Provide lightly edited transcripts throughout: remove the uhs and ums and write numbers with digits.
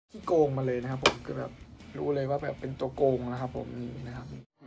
ที่โกงมาเลยนะครับผมคือแบบรู้เลยว่าแบบเป็นตัวโกงนะครับผมนี่นะครับ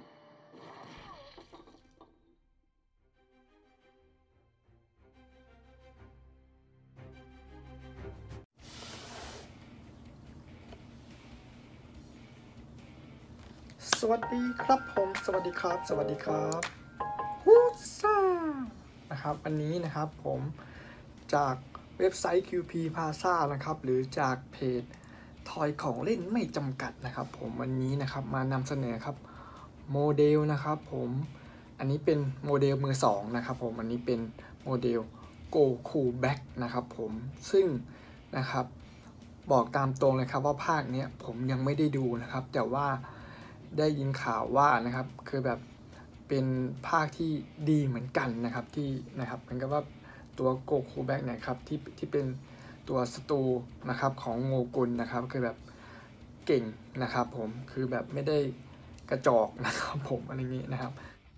สวัสดีครับผมสวัสดีครับสวัสดีครับฮูซ่านะครับอันนี้นะครับผมจากเว็บไซต์ QP Plaza นะครับหรือจากเพจทอยของเล่นไม่จำกัดนะครับผมวันนี้นะครับมานำเสนอครับโมเดลนะครับผมอันนี้เป็นโมเดลมือ2นะครับผมอันนี้เป็นโมเดล Goku Black นะครับผมซึ่งนะครับบอกตามตรงเลยครับว่าภาคนี้ผมยังไม่ได้ดูนะครับแต่ว่าได้ยินข่าวว่านะครับคือแบบเป็นภาคที่ดีเหมือนกันนะครับที่นะครับเหมือนกับว่าตัวโกคูแบ็กเนี่ยครับที่เป็นตัวศัตรูนะครับของโงกุลนะครับคือแบบเก่งนะครับผมคือแบบไม่ได้กระจอกนะครับผมอะไรอย่างนี้นะครับ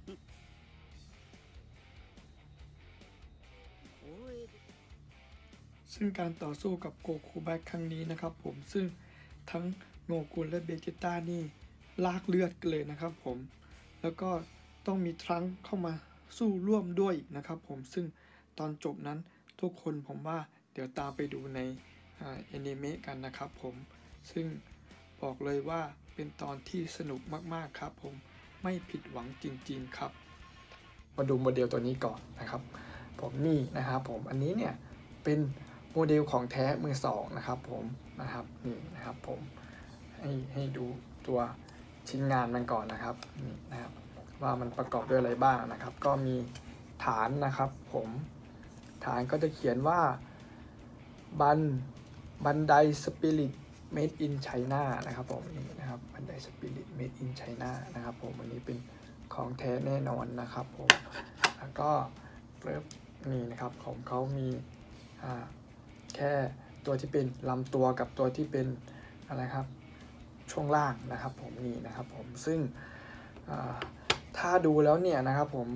ซึ่งการต่อสู้กับโกคูแบ็กครั้งนี้นะครับผมซึ่งทั้งโงกุลและเบจิต้านี่ลากเลือดกันเลยนะครับผมแล้วก็ต้องมีทรังค์เข้ามาสู้ร่วมด้วยนะครับผมซึ่งตอนจบนั้นทุกคนผมว่าเดี๋ยวตามไปดูในแอนิเมะกันนะครับผมซึ่งบอกเลยว่าเป็นตอนที่สนุกมากๆครับผมไม่ผิดหวังจริงๆครับมาดูโมเดลตัวนี้ก่อนนะครับผมนี่นะครับผมอันนี้เนี่ยเป็นโมเดลของแท้มือสองนะครับผมนะครับนี่นะครับผมให้ดูตัวชิ้นงานมันก่อนนะครับนี่นะครับว่ามันประกอบด้วยอะไรบ้างนะครับก็มีฐานนะครับผมฐานก็จะเขียนว่าบันไดสปิริตเมดอินไชน่านะครับผมนี่นะครับบันไดสปิริตเมดอินไชน่านะครับผมอันนี้เป็นของแท้แน่นอนนะครับผมแล้วก็นี่นะครับของเขามีแค่ตัวที่เป็นลำตัวกับตัวที่เป็นอะไรครับช่วงล่างนะครับผมนี่นะครับผมซึ่งถ้าดูแล้วเนี่ยนะครับผม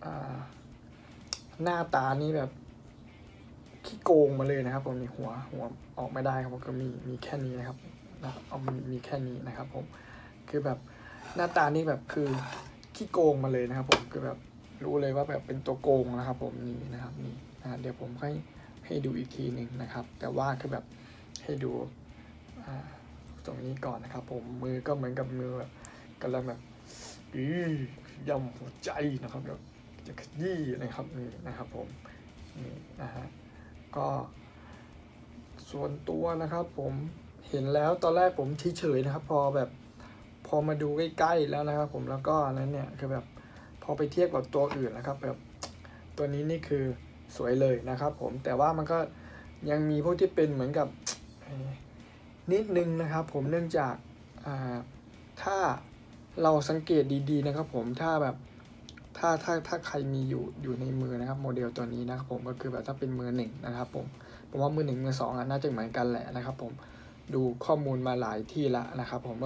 หน้าตานี้แบบขี้โกงมาเลยนะครับผมมีหัวออกไม่ได้ครับผมก็มีแค่นี้นะครับเอามีแค่นี้นะครับผมคือแบบหน้าตานี่แบบคือขี้โกงมาเลยนะครับผมคือแบบรู้เลยว่าแบบเป็นตัวโกงนะครับผมนี่นะครับนี่เดี๋ยวผมให้ดูอีกทีหนึ่งนะครับแต่ว่าคือแบบให้ดูตรงนี้ก่อนนะครับผมมือก็เหมือนกับมือแบบกำลังแบบย่ำหัวใจนะครับแบบจะขยี้นะครับนี่นะครับผมนี่นะฮะก็ส่วนตัวนะครับผมเห็นแล้วตอนแรกผมเฉยๆนะครับพอมาดูใกล้ๆแล้วนะครับผมแล้วก็นั้นเนี่ยคือแบบพอไปเทียบกับตัวอื่นนะครับแบบตัวนี้นี่คือสวยเลยนะครับผมแต่ว่ามันก็ยังมีพวกที่เป็นเหมือนกับนิดนึงนะครับผมเนื่องจากถ้าเราสังเกตดีๆนะครับผมถ้าแบบถ้าใครมีอยู่ในมือนะครับโมเดลตัวนี้นะครับผมก็คือแบบถ้าเป็นมือหนึ่งนะครับผมว่ามือหนึ่งมือสองน่าจะเหมือนกันแหละนะครับผมดูข้อมูลมาหลายที่ละนะครับผม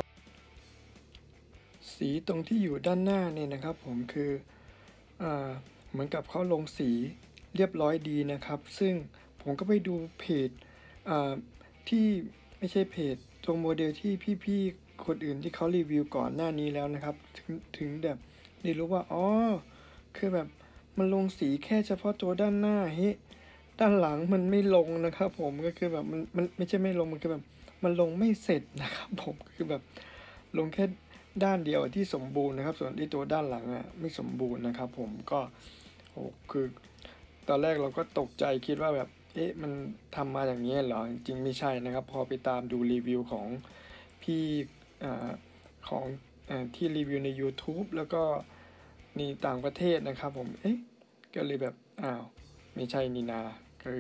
สีตรงที่อยู่ด้านหน้าเนี่ยนะครับผมคือเหมือนกับเขาลงสีเรียบร้อยดีนะครับซึ่งผมก็ไปดูเพจที่ไม่ใช่เพจตัวโมเดลที่พี่ๆคนอื่นที่เขารีวิวก่อนหน้านี้แล้วนะครับถึงแบบได้รู้ว่าอ๋อคือแบบมันลงสีแค่เฉพาะตัวด้านหน้าด้านหลังมันไม่ลงนะครับผมก็คือแบบมันไม่ใช่ไม่ลงมันคือแบบมันลงไม่เสร็จนะครับผมคือแบบลงแค่ด้านเดียวที่สมบูรณ์นะครับส่วนที่ตัวด้านหลังไม่สมบูรณ์นะครับผมก็โอ้คือตอนแรกเราก็ตกใจคิดว่าแบบมันทำมาอย่างนี้เหรอจริงไม่ใช่นะครับพอไปตามดูรีวิวของพี่ของที่รีวิวใน YouTube แล้วก็ในต่างประเทศนะครับผมก็เลยแบบอ้าวไม่ใช่นี่นาคือ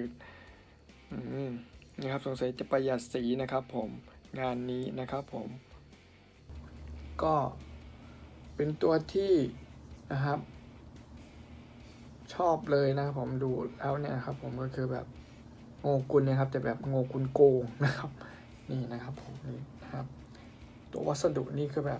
นะครับสงสัยจะประหยัดสีนะครับผมงานนี้นะครับผมก็เป็นตัวที่นะครับชอบเลยนะครับผมดูแล้วเนี่ยครับผมก็คือแบบโงกุลเนี่ยครับแต่แบบโงกุลโกงนะครับนี่นะครับผมนี่นะครับตัววัสดุนี่คือแบบ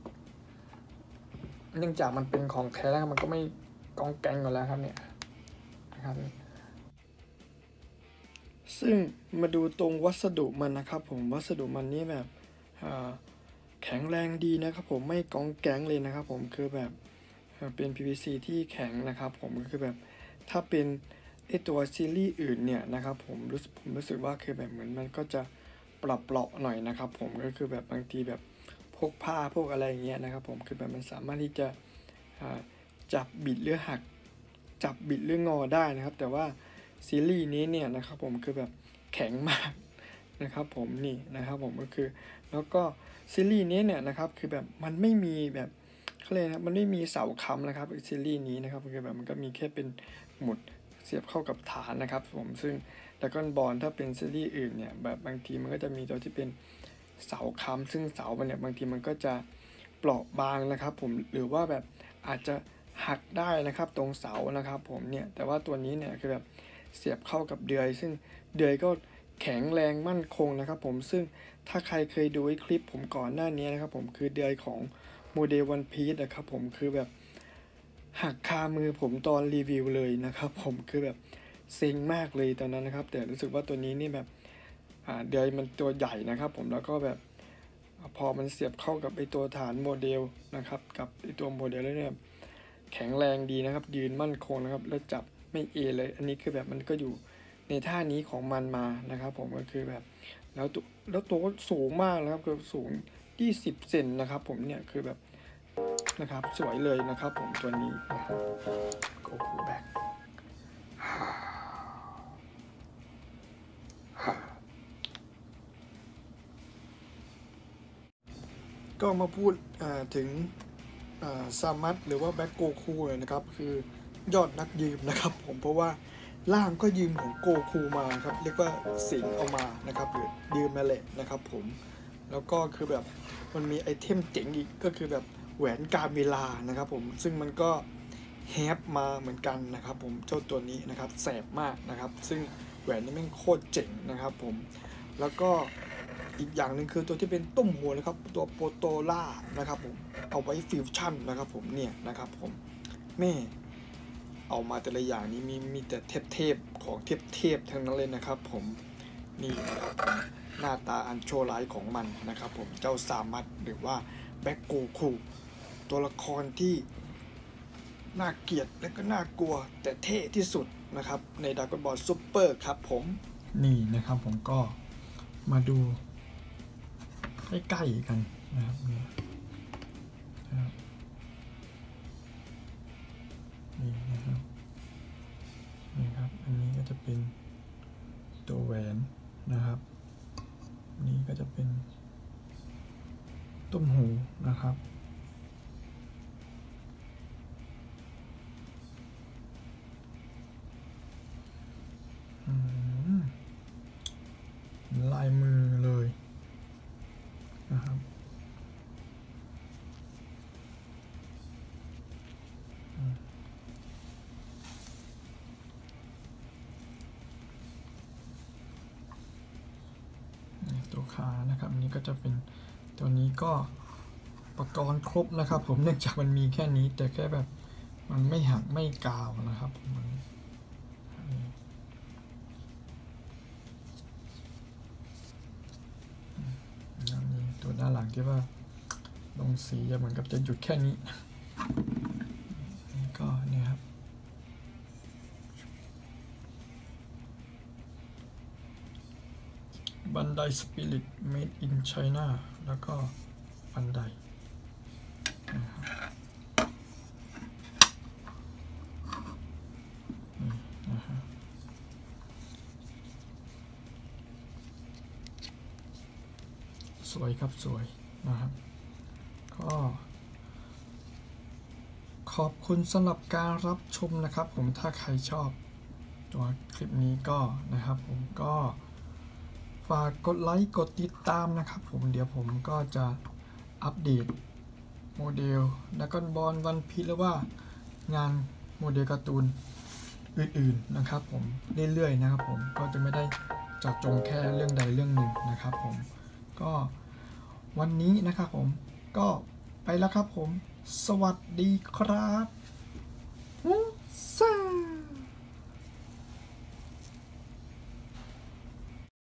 เนื่องจากมันเป็นของแท้แล้วมันก็ไม่กองแกงกันแล้วครับเนี่ยนะครับซึ่งมาดูตรงวัสดุมันนะครับผมวัสดุมันนี่แบบแข็งแรงดีนะครับผมไม่กองแก๊งเลยนะครับผมคือแบบเป็น PVC ที่แข็งนะครับผมก็คือแบบถ้าเป็นไอตัวซีรีส์อื่นเนี่ยนะครับผมรู้สึกว่าคือแบบเหมือนมันก็จะเปราะหน่อยนะครับผมก็คือแบบบางทีแบบพกผ้าพวกอะไรอย่างเงี้ยนะครับผมคือแบบมันสามารถที่จะจับบิดหรือหักจับบิดหรืองอได้นะครับแต่ว่าซีรีส์นี้เนี่ยนะครับผมคือแบบแข็งมากนะครับผมนี่นะครับผมก็คือแล้วก็ซีรีส์นี้เนี่ยนะครับคือแบบมันไม่มีแบบเขาเรียกนะมันไม่มีเสาค้ำนะครับซีรีส์นี้นะครับคือแบบมันก็มีแค่เป็นหมุดเสียบเข้ากับฐานนะครับผมซึ่งแล้วก็บอลถ้าเป็นซีรีส์อื่นเนี่ยแบบบางทีมันก็จะมีตัวที่เป็นเสาค้ำซึ่งเสามันเนี่ยบางทีมันก็จะเปราะบางนะครับผมหรือว่าแบบอาจจะหักได้นะครับตรงเสานะครับผมเนี่ยแต่ว่าตัวนี้เนี่ยคือแบบเสียบเข้ากับเดือยซึ่งเดือยก็แข็งแรงมั่นคงนะครับผมซึ่งถ้าใครเคยดูคลิปผมก่อนหน้านี้นะครับผมคือเดือยของโมเดลวันพีซนะครับผมคือแบบหักคามือผมตอนรีวิวเลยนะครับผมคือแบบเซ็งมากเลยตอนนั้นนะครับแต่รู้สึกว่าตัวนี้นี่แบบเดือยมันตัวใหญ่นะครับผมแล้วก็แบบพอมันเสียบเข้ากับไอตัวฐานโมเดลนะครับกับไอตัวโมเดลแล้วเนี่ยแข็งแรงดีนะครับยืนมั่นคงนะครับแล้วจับไม่เอเลยอันนี้คือแบบมันก็อยู่ในท่านี้ของมันมานะครับผมก็คือแบบแล้วตัวก็สูงมากนะครับคือสูง20 เซนนะครับผมเนี่ยคือแบบนะครับสวยเลยนะครับผมตัวนี้นะครับโกคูแบ็คก็มาพูดถึงซามัตหรือว่าแบ็คโกคูเลยนะครับคือยอดนักยืมนะครับผมเพราะว่าล่างก็ยืมของโกคูมาครับเรียกว่าสิงเอามานะครับหรือยืมมาแหละนะครับผมแล้วก็คือแบบมันมีไอเทมเจ๋งอีกก็คือแบบแหวนการเวลานะครับผมซึ่งมันก็แฮปมาเหมือนกันนะครับผมเจ้าตัวนี้นะครับแสบมากนะครับซึ่งแหวนนี่แม่งโคตรเจ๋งนะครับผมแล้วก็อีกอย่างหนึ่งคือตัวที่เป็นตุ้มหัวนะครับตัวโปโตล่านะครับผมเอาไว้ฟิวชั่นนะครับผมเนี่ยนะครับผมแม่เอามาแต่ละอย่างนี้มีแต่เทพของเทพทั้งนั้นเลยนะครับผมนี่นะครับผมหน้าตาอันโชว์ไลท์ของมันนะครับผมเจ้าซามัตหรือว่าแบ็คโกคูตัวละครที่น่าเกลียดและก็น่ากลัวแต่เท่ที่สุดนะครับในดราก้อนบอลซูเปอร์ครับผมนี่นะครับผมก็มาดูใกล้ๆกันนะครับนี่นะครับนี่ครับอันนี้ก็จะเป็นตัวแหวนนะครับนี่ก็จะเป็นตุ้มหูนะครับลายมือเลยนะครับตัวขานะครับนี้ก็จะเป็นตัวนี้ก็อุปกรณ์ครบนะครับผมเนื่องจากมันมีแค่นี้แต่แค่แบบมันไม่หักไม่กาวนะครับตัวด้านหลังที่ว่าลงสีจะเหมือนกับจะหยุดแค่นี้ก็นี่ครับบันไดสปิริต made in China แล้วก็บันไดสวยครับสวยนะครับก็ขอบคุณสำหรับการรับชมนะครับผมถ้าใครชอบตัวคลิปนี้ก็นะครับผมก็ฝากกดไลค์กดติดตามนะครับผมเดี๋ยวผมก็จะอัปเดตโมเดลดราก้อนบอลวันพีซหรือว่างานโมเดลการ์ตูนอื่นๆนะครับผมเรื่อยๆนะครับผมก็จะไม่ได้เจาะจงแค่เรื่องใดเรื่องหนึ่งนะครับผมก็วันนี้นะครับผมก็ไปแล้วครับผมสวัสดีครับ